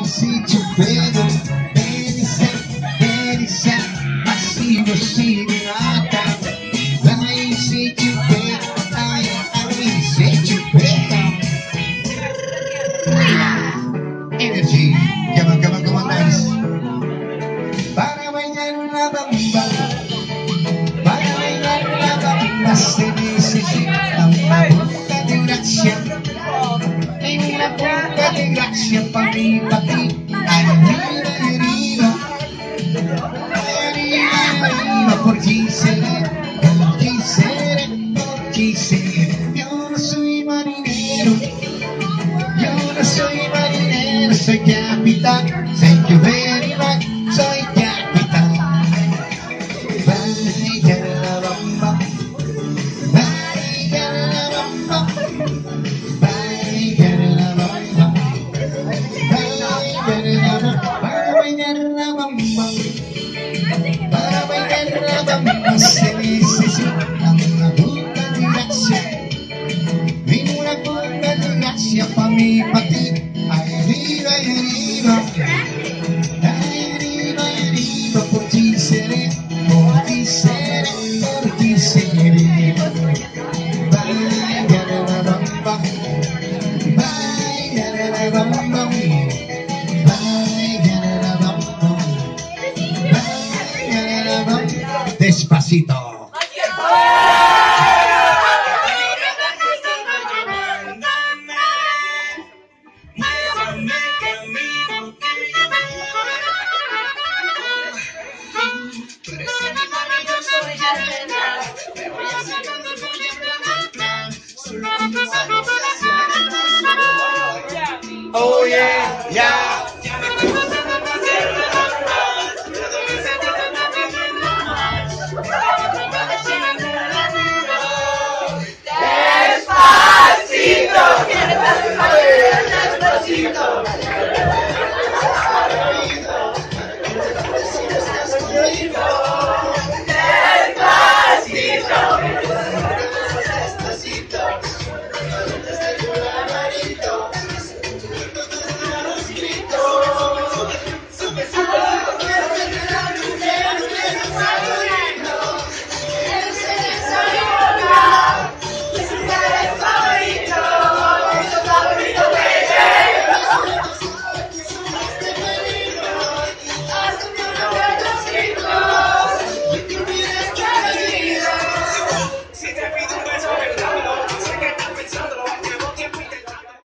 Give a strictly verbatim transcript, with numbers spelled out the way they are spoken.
si yo puedo, me dice, me dice, así no si me mata. Ay, si yo puedo, ay, ay, si yo puedo. Energy, come on, come on, come on, nice. Para bailar una bamba, para bailar una bamba se necesita una punta de gracia. En una punta de gracia pa' mí, pa' ti. Ay, arriba, arriba, arriba, arriba, por ti seré, por ti seré, por ti seré. Yo no soy marinero, yo no soy marinero, soy capitán. Thank you very much, soy capitán. Vaya la bamba, vaya la bamba, vaya la bamba, vaya la bamba. Para bailar la bamba, para bailar la bamba se necesita una punta de gracia. Ven una punta de gracia pa' mí, pa' ti. Ay, arriba, ay, arriba, ay, arriba, ay, arriba, por ti seré, por ti seré, por ti seré. Vaya la bamba, vaya la bamba, vaya la bamba, vaya la bamba. Despacito.